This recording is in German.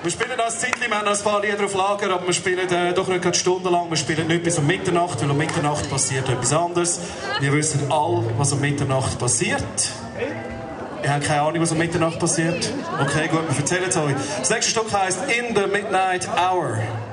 Wir spielen das Zeitchen, wir haben noch ein paar Lieder auf Lager, aber wir spielen doch nicht gerade stundenlang. Wir spielen nicht bis um Mitternacht, weil um Mitternacht passiert etwas anderes. Wir wissen alle, was um Mitternacht passiert. Ihr habt keine Ahnung, was um Mitternacht passiert? Okay, gut, wir erzählen es euch. Das nächste Stück heisst In the Midnight Hour.